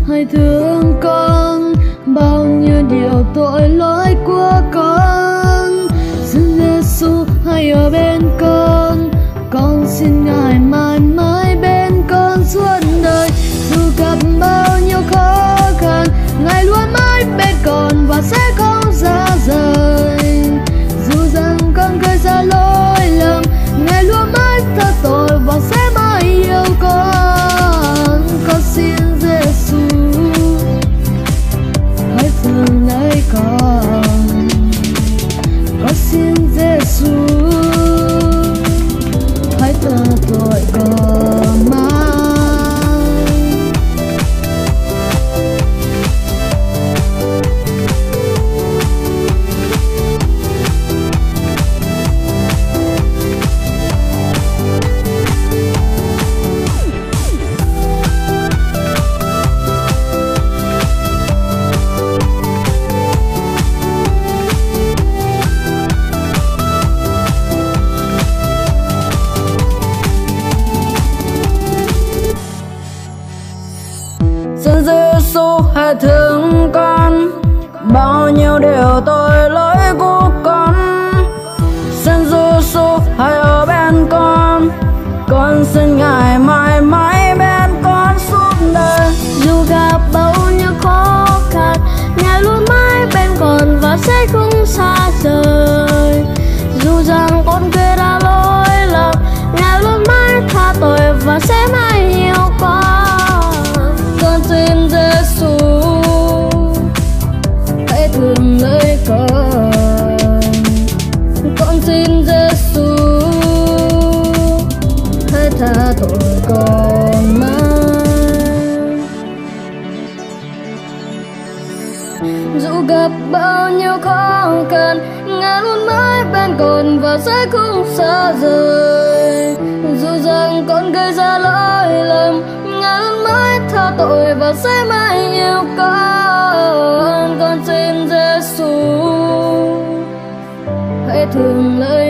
hãy thương con, bao nhiêu điều tội lỗi của con. Xin Giêsu hãy ở bên con xin Ngài mãi mãi bên con suốt đời. Dù gặp bao nhiêu khó khăn, Ngài luôn mãi bên con và sẽ không xa rời. Dù rằng con gây ra lỗi lầm, Ngài luôn mãi tha tội và sẽ mãi yêu con. Con xin Giêsu hãy thương lấy con. Con xin Giêsu hãy tha tội con mãi. Xin Giêsu hãy thương con, bao nhiêu điều tội lỗi của con. Xin Giêsu hãy ở bên con xin Ngài mãi mãi bên con suốt đời. Dù gặp bao nhiêu khó khăn, Ngài luôn mãi bên con và sẽ không xa rời. Dù rằng con gây ra lỗi lầm, Ngài luôn mãi tha tội và sẽ mãi yêu con. Con xin Giêsu hãy thương lấy con. Con xin Giêsu hãy tha tội con mãi. Dù gặp bao nhiêu khó khăn, Ngài luôn mãi bên con và sẽ không xa rời. Dù rằng con gây ra lỗi lầm, Ngài luôn mãi tha tội và sẽ mãi yêu con. Con xin Giêsu hãy thương lấy